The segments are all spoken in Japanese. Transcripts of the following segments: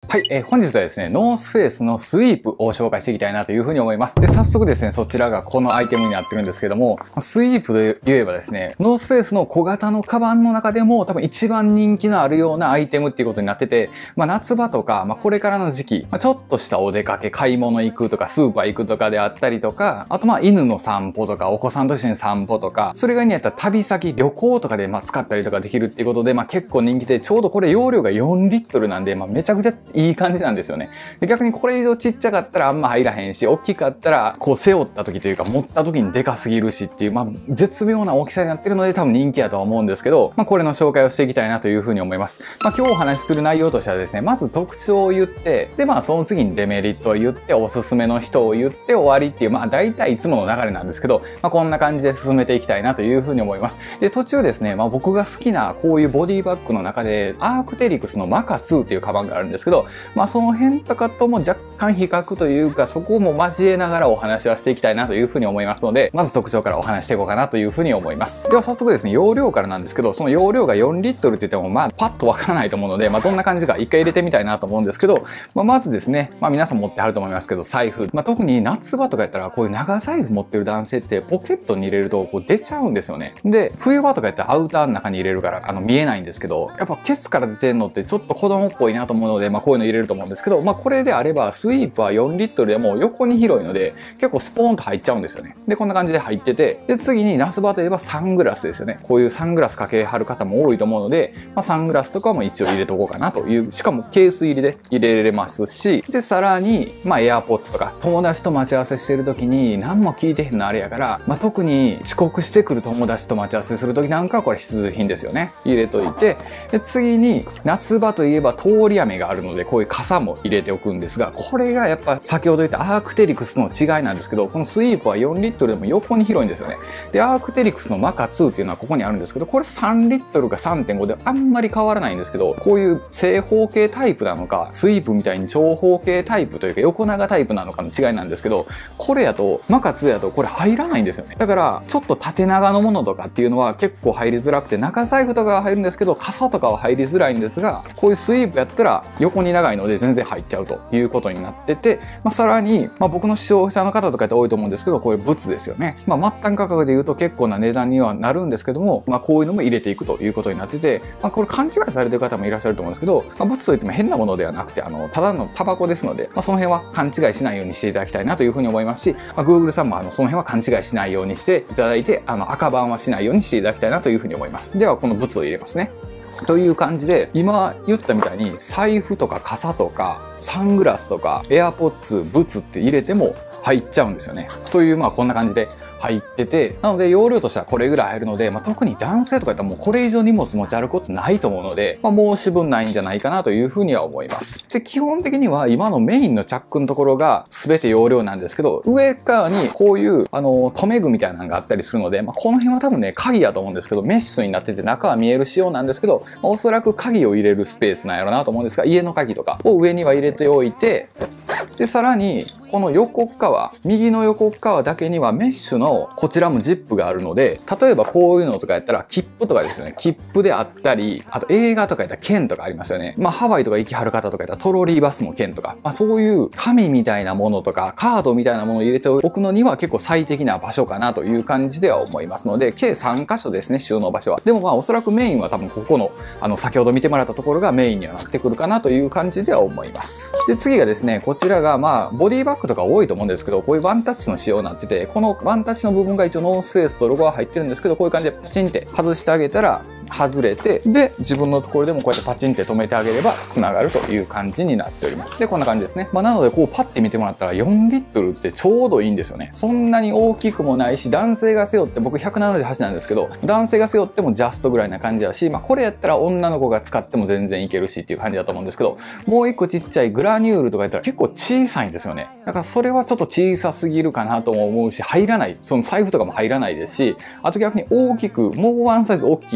はい、本日はですね、ノースフェイスのスイープを紹介していきたいなというふうに思います。で、早速ですね、そちらがこのアイテムになってるんですけども、スイープで言えばですね、ノースフェイスの小型のカバンの中でも多分一番人気のあるようなアイテムっていうことになってて、夏場とか、これからの時期、ちょっとしたお出かけ、買い物行くとか、スーパー行くとかであったりとか、あと犬の散歩とか、お子さんと一緒に散歩とか、それ以外にやったら旅先、旅行とかで使ったりとかできるっていうことで、結構人気で、ちょうどこれ容量が4リットルなんで、めちゃくちゃいい感じなんですよね。で、逆にこれ以上ちっちゃかったらあんま入らへんし、大きかったらこう背負った時というか持った時にでかすぎるしっていう、絶妙な大きさになってるので多分人気だとは思うんですけど、これの紹介をしていきたいなというふうに思います。今日お話しする内容としてはですね、まず特徴を言って、で、その次にデメリットを言って、おすすめの人を言って終わりっていう、大体いつもの流れなんですけど、こんな感じで進めていきたいなというふうに思います。で、途中ですね、僕が好きなこういうボディバッグの中で、アークテリクスのマカ2っていうカバンがあるんですけど、その辺とかとも若干比較というか、そこも交えながらお話はしていきたいなというふうに思いますので、まず特徴からお話していこうかなというふうに思います。では早速ですね、容量からなんですけど、その容量が4リットルって言ってもパッとわからないと思うので、どんな感じか一回入れてみたいなと思うんですけど、まずですね、皆さん持ってはると思いますけど、財布。特に夏場とかやったら、こういう長財布持ってる男性ってポケットに入れるとこう出ちゃうんですよね。で、冬場とかやったらアウターの中に入れるから、見えないんですけど、やっぱケツから出てんのってちょっと子供っぽいなと思うので、こういうの入れると思うんですけど、これであれば、スイープは4リットルでも横に広いので、結構スポーンと入っちゃうんですよね。で、こんな感じで入ってて、で、次に夏場といえばサングラスですよね。こういうサングラスかけはる方も多いと思うので、サングラスとかも一応入れとこうかなという、しかもケース入りで入れれますし、で、さらに、エアポッツとか、友達と待ち合わせしてる時に何も聞いてへんのあれやから、特に遅刻してくる友達と待ち合わせする時なんかはこれ必需品ですよね。入れといて、で、次に、夏場といえば通り雨があるので、こういう傘も入れておくんですが、これがやっぱ先ほど言ったアークテリクスの違いなんですけど、このスイープは4リットルでも横に広いんですよね。で、アークテリクスのマカ2っていうのはここにあるんですけど、これ3リットルか 3.5 であんまり変わらないんですけど、こういう正方形タイプなのか、スイープみたいに長方形タイプというか横長タイプなのかの違いなんですけど、これやと、マカ2やとこれ入らないんですよね。だから、ちょっと縦長のものとかっていうのは結構入りづらくて、中財布とかは入るんですけど、傘とかは入りづらいんですが、こういうスイープやったら横に長いので全然入っちゃうということになってて、さらに、僕の視聴者の方とかって多いと思うんですけど、こういうブツですよね。末端価格で言うと結構な値段にはなるんですけども、こういうのも入れていくということになってて、これ勘違いされてる方もいらっしゃると思うんですけど、ブツといっても変なものではなくて、ただのタバコですので、その辺は勘違いしないようにしていただきたいなというふうに思いますし、Google さんもその辺は勘違いしないようにしていただいて、赤番はしないようにしていただきたいなというふうに思います。では、このブツを入れますね。という感じで、今言ったみたいに財布とか傘とかサングラスとかエアポッツ、ブツって入れても入っちゃうんですよね。というこんな感じで入ってて、なので容量としてはこれぐらい入るので、特に男性とかやったらもうこれ以上荷物持ち歩くことないと思うので、申し分ないんじゃないかなというふうには思います。で、基本的には今のメインのチャックのところが全て容量なんですけど、上側にこういう留め具みたいなのがあったりするので、この辺は多分ね、鍵やと思うんですけど、メッシュになってて中は見える仕様なんですけど、おそらく鍵を入れるスペースなんやろうなと思うんですが、家の鍵とかを上には入れておいて、で、さらに、この横側、右の横側だけにはメッシュのこちらもジップがあるので、例えばこういうのとかやったら切符とかですよね。切符であったり、あと映画とかやったら券とかありますよね。ハワイとか行きはる方とかやったらトロリーバスも券とか、そういう紙みたいなものとかカードみたいなものを入れておくのには結構最適な場所かなという感じでは思いますので、計3箇所ですね、収納場所は。でもおそらくメインは多分ここの、先ほど見てもらったところがメインにはなってくるかなという感じでは思います。で、次がですね、こちらがボディバッグとか多いと思うんですけど、こういうワンタッチの仕様になってて、このワンタッチの部分が一応ノースフェイスとロゴが入ってるんですけど、こういう感じでパチンって外してあげたら外れて、で、自分のところでもこうやってパチンって止めてあげれば繋がるという感じになっております。で、こんな感じですね。なのでこうパッて見てもらったら4リットルってちょうどいいんですよね。そんなに大きくもないし、男性が背負って、僕178なんですけど、男性が背負ってもジャストぐらいな感じだし、これやったら女の子が使っても全然いけるしっていう感じだと思うんですけど、もう一個ちっちゃいグラニュールとかやったら結構小さいんですよね。だからそれはちょっと小さすぎるかなとも思うし、入らない。その財布とかも入らないですし、あと逆に大きく、もうワンサイズ大きいやつとか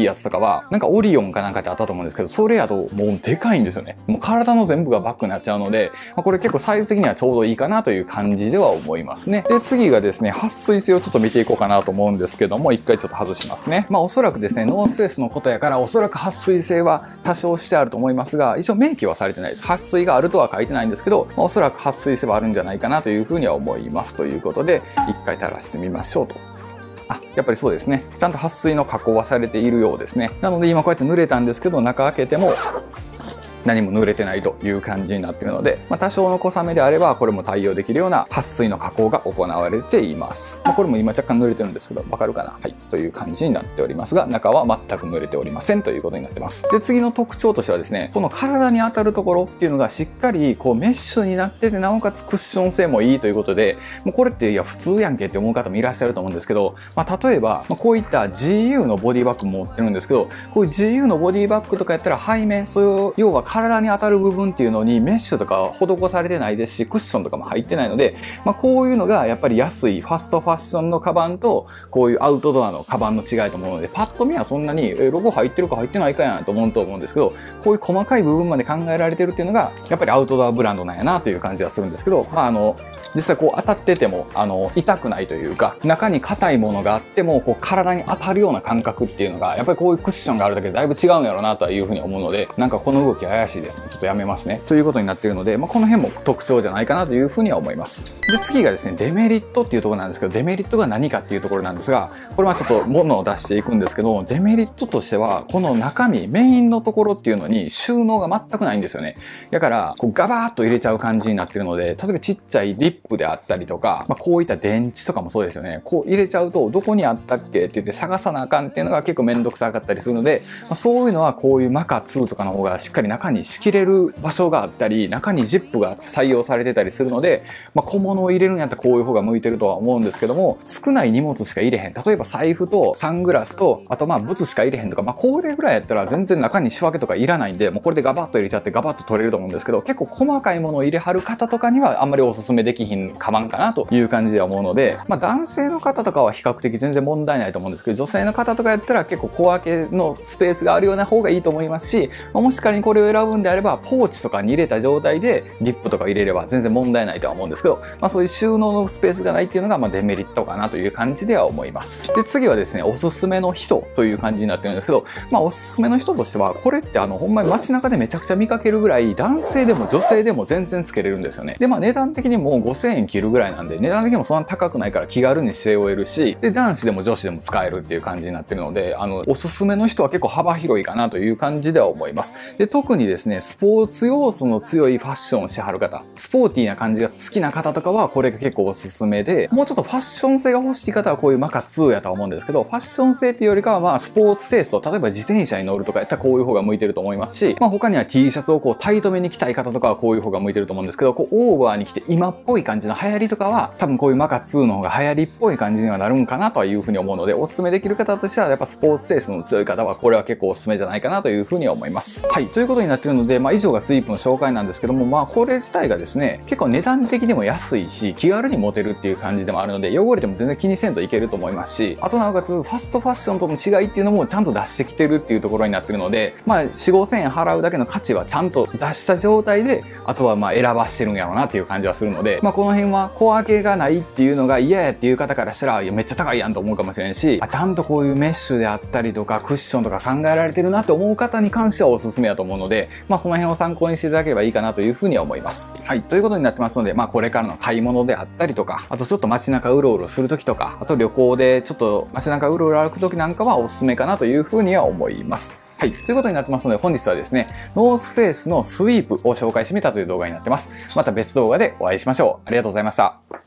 は、なんかオリオンかなんかってあったと思うんですけど、それやともうでかいんですよね。もう体の全部がバッグになっちゃうので、これ結構サイズ的にはちょうどいいかなという感じでは思いますね。で、次がですね、撥水性をちょっと見ていこうかなと思うんですけども、一回ちょっと外しますね。おそらくですね、ノースフェイスのことやから、おそらく撥水性は多少してあると思いますが、一応明記はされてないです。撥水があるとは書いてないんですけど、おそらく撥水性はあるんじゃないかなというふうには思います。ということで、一回垂らしてみましょうと。やっぱりそうですね。ちゃんと撥水の加工はされているようですね。なので今こうやって濡れたんですけど、中開けても、何も濡れてないという感じになっているので、多少の小雨であればこれも対応できるような撥水の加工が行われています。これも今若干濡れてるんですけど、わかるかな？はい。という感じになっておりますが、中は全く濡れておりませんということになってます。で、次の特徴としてはですね、この体に当たるところっていうのがしっかりこうメッシュになってて、なおかつクッション性もいいということで、もうこれっていや普通やんけって思う方もいらっしゃると思うんですけど、例えば、こういった GU のボディバッグも持ってるんですけど、こういう GU のボディバッグとかやったら背面、そういう要は体に当たる部分っていうのにメッシュとか施されてないですし、クッションとかも入ってないので、こういうのがやっぱり安いファストファッションのカバンとこういうアウトドアのカバンの違いと思うので、パッと見はそんなにロゴ入ってるか入ってないかやなと思うんですけど、こういう細かい部分まで考えられてるっていうのがやっぱりアウトドアブランドなんやなという感じがするんですけど、実際こう当たってても痛くないというか、中に硬いものがあってもこう体に当たるような感覚っていうのがやっぱりこういうクッションがあるだけでだいぶ違うんやろうなというふうに思うので、なんかこの動き怪しいですね。ちょっとやめますね。ということになっているので、この辺も特徴じゃないかなというふうには思います。で、次がですね、デメリットっていうところなんですけど、デメリットが何かっていうところなんですが、これはちょっと物を出していくんですけど、デメリットとしては、この中身、メインのところっていうのに収納が全くないんですよね。だから、こうガバーッと入れちゃう感じになってるので、例えばちっちゃいリップであったりとか、こういった電池とかもそうですよね。こう入れちゃうと、どこにあったっけって言って探さなあかんっていうのが結構めんどくさかったりするので、そういうのはこういうマカ2とかの方がしっかり中に仕切れる場所があったり、中にジップが採用されてたりするので、小物を入れるんやったらこういう方が向いてるとは思うんですけども、少ない荷物しか入れへん。例えば財布とサングラスと、あと物しか入れへんとか、これぐらいやったら全然中に仕分けとかいらないんで、もうこれでガバッと入れちゃってガバッと取れると思うんですけど、結構細かいものを入れはる方とかにはあんまりおすすめできひんカバンかなという感じでは思うので、男性の方とかは比較的全然問題ないと思うんですけど、女性の方とかやったら結構小分けのスペースがあるような方がいいと思いますし、もし仮にこれを選ぶんであれば、ポーチとかに入れた状態でリップとか入れれば全然問題ないとは思うんですけど、そういう収納のスペースがないっていうのがデメリットかなという感じでは思います。で、次はですね、おすすめの人という感じになってるんですけど、おすすめの人としては、これってほんまに街中でめちゃくちゃ見かけるぐらい、男性でも女性でも全然つけれるんですよね。で、値段的にも5000円切るぐらいなんで、値段的にもそんな高くないから気軽に背負えるし、で、男子でも女子でも使えるっていう感じになってるので、おすすめの人は結構幅広いかなという感じでは思います。で、特にですね、スポーツ要素の強いファッションをしはる方、スポーティーな感じが好きな方とかは、これが結構おすすめで、もうちょっとファッション性が欲しい方はこういうマカ2やとは思うんですけど、ファッション性っていうよりかはスポーツテイスト、例えば自転車に乗るとかやったらこういう方が向いてると思いますし、他には T シャツをこうタイトめに着たい方とかはこういう方が向いてると思うんですけど、こうオーバーに着て今っぽい感じの流行りとかは、多分こういうマカ2の方が流行りっぽい感じにはなるんかなというふうに思うので、おすすめできる方としてはやっぱスポーツテイストの強い方はこれは結構おすすめじゃないかなというふうに思います。はい、ということになっているので、以上がスイープの紹介なんですけども、これ自体がですね、結構値段的にも安いし、気軽に持てるっていう感じでもあるので、汚れても全然気にせんといけると思いますし、あとなおかつファストファッションとの違いっていうのもちゃんと出してきてるっていうところになってるので、4、5000円払うだけの価値はちゃんと出した状態で、あとは選ばしてるんやろうなっていう感じはするので、この辺は小分けがないっていうのが嫌やっていう方からしたら、いやめっちゃ高いやんと思うかもしれんし、ちゃんとこういうメッシュであったりとかクッションとか考えられてるなと思う方に関してはおすすめだと思うので、その辺を参考にしていただければいいかなというふうには思います。はい、ということになってますので、これからの買い物であったりとか、あとちょっと街中うろうろするときとか、あと旅行でちょっと街中うろうろ歩くときなんかはおすすめかなというふうには思います。はい。ということになってますので、本日はですね、ノースフェイスのスイープを紹介してみたという動画になってます。また別動画でお会いしましょう。ありがとうございました。